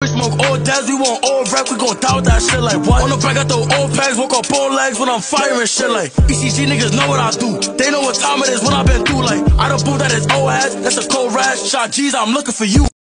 smoke old dads, we want old rap, we gon' die with that shit like what? On the back, I throw old packs, walk up both legs when I'm firing shit like ECG niggas know what I do. They know what time it is when I been through like I done boo that is old ass, that's a cold rash. Sha Gz, I'm looking for you.